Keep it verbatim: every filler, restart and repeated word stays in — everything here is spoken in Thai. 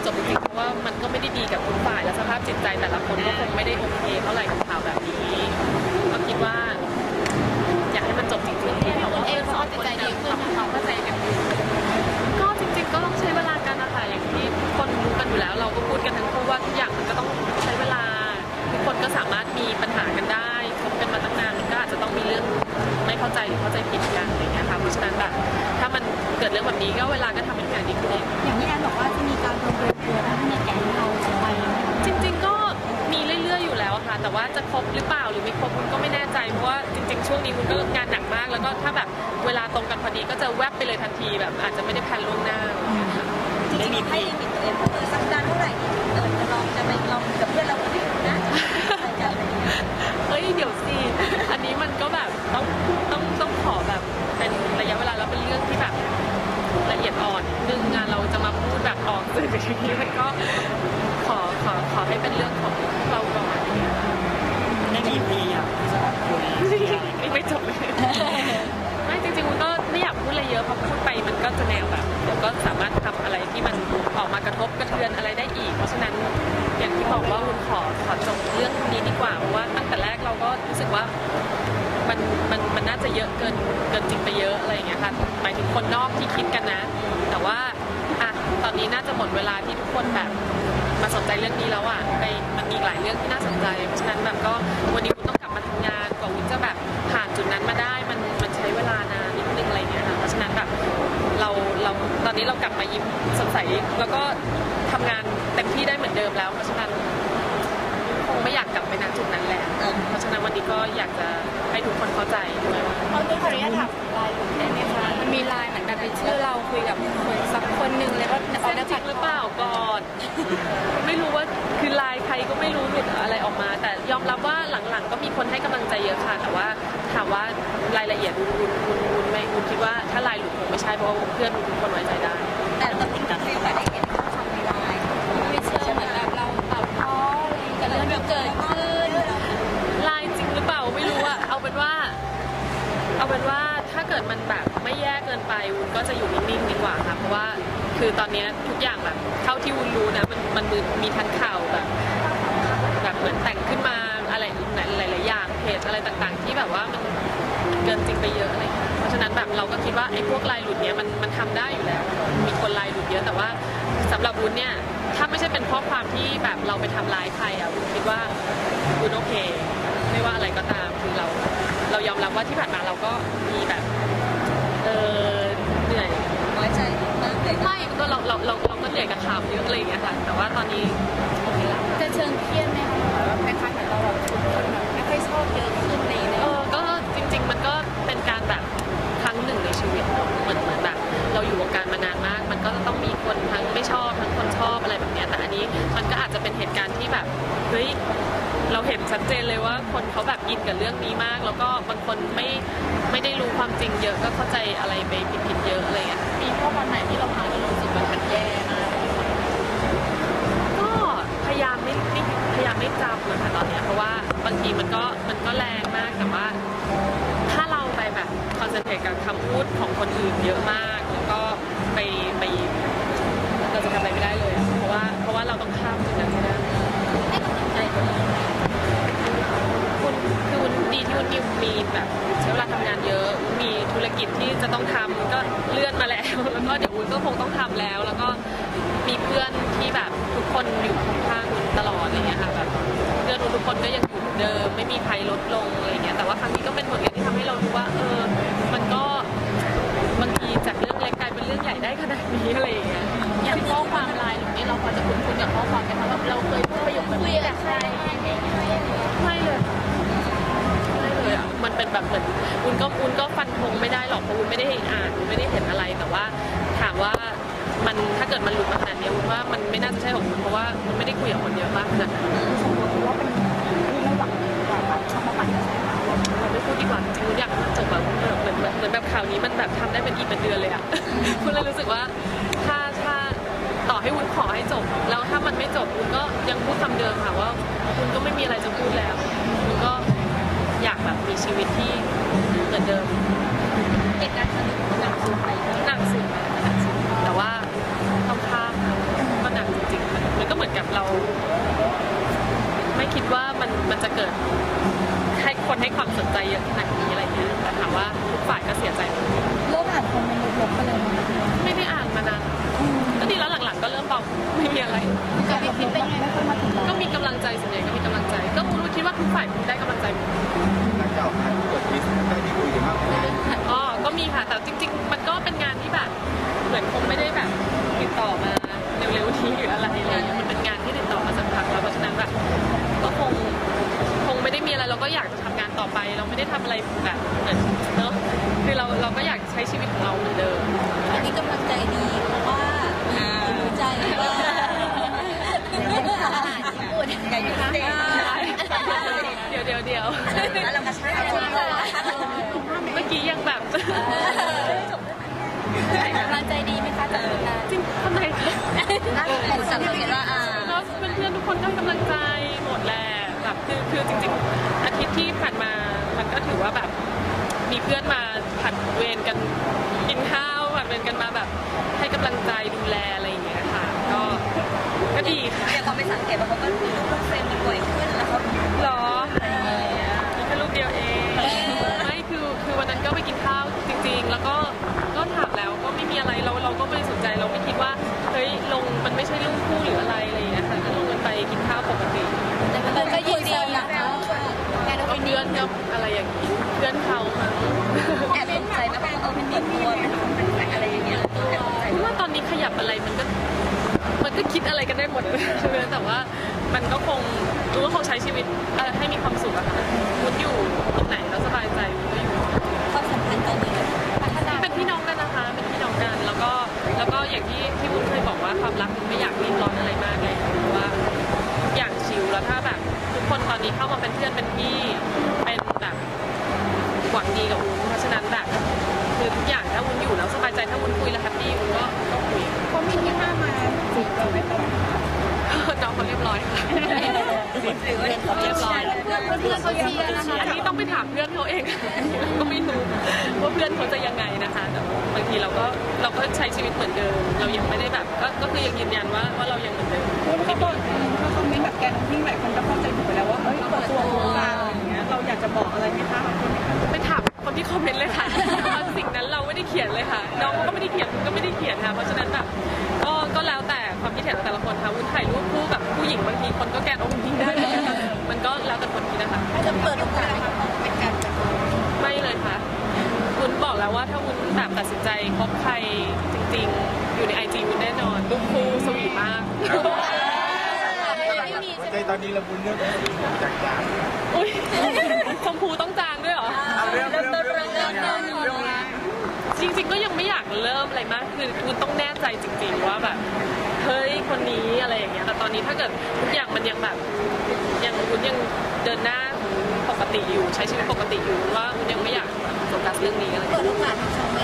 จริงๆเพราะว่ามันก็ไม่ได้ดีกับทุกฝ่ายและสภาพจิตใจแต่ละคนก็คงไม่ได้โอเคเท่าไหร่กับข่าวแบบนี้ก็คิดว่าอยากให้มันจบจริงๆเพราะว่าเออสอนจิตใจดีขึ้นเขาเข้าใจกันอยู่ก็จริงๆก็ต้องใช้เวลากันนะคะอย่างที่คนรู้กันอยู่แล้วเราก็พูดกันทั้งคู่ว่าทุกอย่างมันก็ต้องใช้เวลาทุกคนก็สามารถมีปัญหากันได้คบกันมาตั้งนานมันก็อาจจะต้องมีเรื่องไม่เข้าใจหรือเข้าใจผิดกันอะไรเงี้ยค่ะเพราะฉะนั้นแบบถ้ามันเกิดเรื่องแบบนี้ก็เวลาก็ทำให้ทุกอย่างดีขึ้นเองอย่างที่แอนบอกว่าจะมีการรวมตัวกันในแก๊งเราไปจริงๆก็มีเรื่อยๆอยู่แล้วค่ะแต่ว่าจะครบหรือเปล่าหรือไม่ครบคุณก็ไม่แน่ใจเพราะว่าจริงๆช่วงนี้คุณก็งานหนักมากแล้วก็ถ้าแบบเวลาตรงกันพอดีก็จะแวบไปเลยทันทีแบบอาจจะไม่ได้แพลนล่วงหน้าจริงๆให้ลิมิตตัวเองก็คือสัปดาห์เท่าไหร่เออจะลองจะไปลองกับเพื่อนเราคนอื่นนะเฮ้ยเดี๋ยวสิอันนี้มันก็แบบต้องต้องต้องขอแบบเป็นระยะเวลาแล้วเป็นเรื่องที่แบบละเอียดอ่อนนึงงานเราจะมาพูดแบบออกสื่ออย่างนี้มันก็ขอขอขอให้เป็นเรื่องของเราก่อนไม่มีพยายามจะคุยไม่จบเลยไม่จริงๆมันก็ไม่อยากพูดอะไรเยอะเพราะพูดไปมันก็จะแนวแบบเดี๋ยวก็สามารถทำอะไรที่มันออกมากระทบกระเทือนอะไรได้อีกเพราะฉะนั้นอย่างที่บอกว่าคุณขอขอจบเรื่องนี้ดีกว่าเพราะว่าตั้งแต่แรกเราก็รู้สึกว่ามันมันมันน่าจะเยอะเกินเกินจริงไปเยอะอะไรอย่างเงี้ยค่ะหมายถึงคนนอกที่คิดกันนะแต่ว่าอ่ะตอนนี้น่าจะหมดเวลาที่ทุกคนแบบมาสนใจเรื่องนี้แล้วอ่ะไปมันมีหลายเรื่องที่น่าสนใจเพราะฉะนั้นแบบก็วันนี้คุณต้องกลับมาทำงานกว่าคุณจะแบบผ่านจุดนั้นมาได้มันมันใช้เวลานานนิดนึงอะไรเงี้ยค่ะเพราะฉะนั้นแบบเราเราตอนนี้เรากลับมายิ้มสดใสแล้วก็ทำงานเต็มที่ได้เหมือนเดิมแล้วเพราะฉะนั้นคงไม่อยากกลับไปณจุดนั้นแหละเพราะฉะนั้นวันนี้ก็อยากจะให้ทุกคนเข้าใจด้วยว่าเขาด้วยขออนุญาตถามไลน์ได้ไหมคะมันมีไลน์เหมือนแบบเป็นชื่อเราคุยกับคนสักคนหนึ่งเลยว่าเอาได้จริงหรือเปล่าก่อนไม่รู้ว่าคือไลน์ใครก็ไม่รู้หลุดอะไรออกมาแต่ยอมรับว่าหลังๆก็มีคนให้กำลังใจเยอะค่ะแต่ว่าถามว่ารายละเอียดวุ้นวุ้นวุ้นวุ้นไม่วุ้นคิดว่าถ้าไลน์หลุดคงไม่ใช่เพราะว่าเพื่อนทุกคนไว้ใจได้แต่ตอนนี้ก็คือแบบได้เห็นข้อความในไลน์ไม่เชื่อเหมือนแบบเราตัดพ้ออะไรกันเรื่องเกิดขึ้นไลน์จริงหรือเปล่าไม่รู้อะเอาเป็นว่าเอาเป็นว่าถ้าเกิดมันแบบไม่แย่เกินไปวุ้นก็จะอยู่นิ่งๆดีกว่าค่ะเพราะว่าคือตอนนี้ทุกอย่างแบบเท่าที่วุ้นรู้นะมันมันมีทันข่าวแบบแบบเหมือนแต่งขึ้นมาอะไรหลายๆอย่างเพจอะไรต่างๆที่แบบว่ามันเกินจริงไปเยอะอะไรเพราะฉะนั้นแบบเราก็คิดว่าไอ้พวกไลน์หลุดเนี้ยมันมันทำได้อยู่แล้วมีคนไลน์หลุดเยอะแต่ว่าสำหรับวุ้นเนี่ยถ้าไม่ใช่เป็นข้อความที่แบบเราไปทำร้ายใครอ่ะวุ้นคิดว่าวุ้นโอเคไม่ว่าอะไรก็ตามคือเราเรายอมรับว่าที่ผ่านมาเราก็มีแบบเออเหนื่อยน้อยใจมากเลยไม่ก็เราเราเราเราก็เหนื่อยกับข่าวเยอะอะไรอย่างเงี้ยค่ะแต่ว่าตอนนี้โอเคแล้วจะเชิงเครียดไหมคะแบบคล้ายๆเหมือนเราแบบคนแบบไม่ค่อยชอบเยอะขึ้นในเออก็จริงๆมันก็เป็นการแบบครั้งหนึ่งในชีวิตเหมือนเหมือนแบบเราอยู่วงการมานานมากมันก็ต้องมีคนทั้งไม่ชอบทั้งคนชอบอะไรแบบเนี้ยแต่อันนี้มันก็อาจจะเป็นเหตุการณ์ที่แบบเฮ้ยเราเห็นชัดเจนเลยว่าคนเขาแบบอินกับเรื่องนี้มากแล้วก็บางคนไม่ไม่ได้รู้ความจริงเยอะก็เข้าใจอะไรไปผิดๆเยอะอะไรเงี้ยมีข้อความไหนที่เราฟังแล้วรู้สึกว่ามันแย่มากก็พยายามไม่ไม่พยายามไม่จำนะคะตอนนี้เพราะว่าบางทีมันก็มันก็แรงมากแต่ว่าถ้าเราไปแบบคอนเซนเทรตกับคำพูดของคนอื่นเยอะมากแล้วก็ไปไปเราจะทำอะไรไม่ได้เลยเพราะว่าเพราะว่าเราต้องข้ามจุดนั้นให้ได้ให้กำลังใจตัวเองคุณคือวุ้นดีที่วุ้นมีมีแบบใช้เวลาทำงานเยอะมีธุรกิจที่จะต้องทำก็เลื่อนมาแล้วแล้วก็เดี๋ยววุ้นก็คงต้องทำแล้วแล้วก็มีเพื่อนที่แบบทุกคนอยู่ข้างวุ้นตลอดอะไรเงี้ยค่ะแบบเพื่อนวุ้นทุกคนก็ยังอยู่เดิมไม่มีใครลดลงอะไรเงี้ยแต่ว่าครั้งนี้ก็เป็นบทเรียนที่ทำให้เรารู้ว่าเออมันก็บางทีจากเรื่องเล็กกลายเป็นเรื่องใหญ่ได้ขนาดนี้อะไรอย่างเงี้ยอย่างข้อความไลน์หรือนี่เราพอจะคุ้นๆกับข้อความไหมคะว่าเราเคยพูดประโยคแบบนี้กับใครไม่เลยไม่เลยอ่ะมันเป็นแบบเหมือนวุ้นก็วุ้นก็ฟันธงไม่ได้หรอกเพราะวุ้นไม่ได้อ่านวุ้นไม่ได้เห็นอะไรแต่ว่าถามว่ามันถ้าเกิดมันหลุดมาขนาดนี้วุ้นว่ามันไม่น่าจะใช่ของวุ้นเพราะว่าวุ้นไม่ได้คุยกับคนเยอะมากขนาดนั้นว่าเป็นที่ไม่หวังแบบทำมาปั่นเราไม่พูดดีกว่าจริงๆวุ้นอยากจบแบบเหมือนเหมือนแบบข่าวนี้มันแบบทำได้เป็นอีกเป็นเดือนเลยอ่ะวุ้นเลยรู้สึกว่าถ้าถ้าต่อให้วุ้นขอให้จบแล้วถ้ามันไม่จบวุ้นก็ยังพูดคำเดิมค่ะว่าวุ้นก็ไม่มีอะไรจะพูดแล้ววุ้นก็อยากแบบมีชีวิตที่เหมือนเดิมเหตุการณ์ครั้งนี้หนักสุดไปหนักสุดหนักสุดแต่ว่าต้องข้ามก็หนักจริงๆไม่คิดว่ามันมันจะเกิดให้คนให้ความสนใจเยอะขนาดนี้อะไรเงี้ยแต่ถามว่าทุกฝ่ายก็เสียใจหมดโลกอ่านคอมเมนต์ลบๆไปเลยนะไม่ได้อ่านมานานก็ดีแล้วหลังๆก็เริ่มเบาไม่มีอะไรกับพี่พิมเป็นไงไม่ค่อยมาถึงเราก็มีกำลังใจส่วนใหญ่ก็มีกำลังใจ ก็รู้คิดว่าทุกฝ่ายได้กำลังใจหมดหลังจากออกงานเปิดวิสได้ที่คุยกันมากกว่าอ๋อก็มีค่ะแต่จริง ๆ มันก็เป็นงานที่แบบเหมือนคงไม่ได้แบบติดต่อมาเร็วๆทีหรืออะไรเลยมันเป็นงานที่ติดต่อมาสักพักแล้วเพราะฉะนั้นแบบก็คงคงไม่ได้มีอะไรเราก็อยากจะทำงานต่อไป เราไม่ได้ทำอะไรแบบเหมือนเนอะคือเราเราก็อยากใช้ชีวิตของเราเหมือนเดิมอันนี้กำลังใจดีเพราะว่ารู้ใจว่าอย่าหยุดเต้นเดี๋ยวเดี๋ยวเดี๋ยวแล้วเราก็ใช้อะไรเมื่อกี้ยังแบบกำลังใจดีไหมคะจากคนนั้นจริงทำไมคะน่าจะเป็นสังเกตว่าอ่าก็เพื่อนๆทุกคนก็ให้กำลังใจหมดแหละแบบคือคือจริงๆอาทิตย์ที่ผ่านมามันก็ถือว่าแบบมีเพื่อนมาผัดเวรกันกินข้าวผัดเวรกันมาแบบให้กำลังใจดูแลอะไรอย่างเงี้ยค่ะก็ก็ดีค่ะแต่เขาไปสังเกตว่าเขาก็คือลูกเฟรมมีบ่อยขึ้นแล้วเขาหรอมีแค่ลูกเดียวเองไม่คือคือวันนั้นก็ไปกินข้าวจริงๆ แล้วก็ก็ถามแล้วก็ไม่มีอะไรเราเราก็ไม่ได้สนใจเราไม่คิดว่าเฮ้ยลงมันไม่ใช่ลูกคู่หรืออะไรอะไรอย่างเงี้ยค่ะก็ลงกันไปกินข้าวปกติแต่มันก็ยินดีนะแต่เราก็เป็นเพื่อนก็อะไรอย่างนี้เพื่อนเขามั้งแอบสนใจไหมว่าเออเป็นเด็กตัวเป็นอะไรอย่างเงี้ยแอบสนใจเพราะว่าตอนนี้ขยับอะไรมันก็มันก็คิดอะไรกันได้หมดเลยใช่ไหมแต่ว่ามันก็คงรู้ว่าคงใช้ชีวิตอะไรให้มีความสุขอะค่ะมุดอยู่ตรงไหนแล้วสบายใจมุดก็อยู่ความสัมพันธ์ตอนนี้พัฒนาเป็นพี่น้องกันนะคะเป็นพี่น้องกันแล้วก็แล้วก็อย่างที่ที่วุ้นเคยบอกว่าความรักมันไม่อยากรีบร้อนอะไรมากเลยเพราะว่าทุกอย่างชิลแล้วถ้าแบบทุกคนตอนนี้เข้ามาเป็นเพื่อนเป็นพี่เป็นแบบหวังดีกับวุ้นเพราะฉะนั้นแบบคือทุกอย่างถ้าวุ้นอยู่แล้วสบายใจถ้าวุ้นคุยแล้วแฮปปี้วุ้นก็ก็คุยเขามีที่หน้ามาจีบเราไหมคะน้องเขาเรียบร้อยค่ะหรือว่าเขาเรียบร้อยเพื่อนเพื่อนเขาเชียร์นะคะอันนี้ต้องไปถามเพื่อนเขาเอง ก็ไม่รู้ว่าเพื่อนเขาจะยังไงนะคะแต่บางทีเราก็เราก็ใช้ชีวิตเหมือนเดิม เรายังไม่ได้แบบก็ก็คือยังยืนยันว่าว่าเรายังเหมือนเดิมเขาบอกเขาคอมเมนต์แบบแกน้องพิงหลายคนจะเข้าใจผิดไปแล้วว่าเอ้ยเปิดตัววงการอะไรอย่างเงี้ยเราอยากจะบอกอะไรไหมคะไปถามคนที่คอมเมนต์เลยค่ะเพราะสิ่งนั้นเราไม่ได้เขียนเลยค่ะน้องก็ไม่ได้เขียนก็ไม่ได้เขียนค่ะเพราะฉะนั้นแบบก็ก็แล้วแต่ความคิดเห็นของแต่ละคนค่ะวุ้นถ่ายรูปคู่กับผู้หญิงบางทีคนก็แกนโอ้พิงได้มันก็แล้วแต่คนคิดนะคะจะเปิดโอกาสให้เขาเป็นการไม่เลยค่ะวุ้นบอกแล้วว่าถ้าวุ้นแบบตัดสินใจคบใครจริงๆ อยู่ในไอจีวุ้นแน่นอนรูปคู่สวีทมากหัวใจตอนนี้เราบุญเรื่องจากจากอุ้ยชมพูต้องจางด้วยเหรอเรื่องเรื่องเรื่องเรื่องเรื่องจริงๆก็ยังไม่อยากเริ่มอะไรมากคือวุ้นต้องแน่ใจจริงๆว่าแบบเฮ้ยคนนี้อะไรอย่างเงี้ยแต่ตอนนี้ถ้าเกิดทุกอย่างมันยังแบบยังวุ้นยังเดินหน้าปกติอยู่ใช้ชีวิตปกติอยู่ว่าวุ้นยังไม่อยากโฟกัสเรื่องนี้อะไรเปิดโอกาสให้เขาไหม